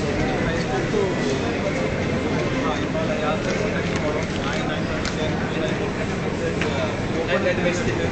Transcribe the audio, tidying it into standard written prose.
I spoke to Himalaya, tomorrow 9, 9:30, 10, 9, 10, 10,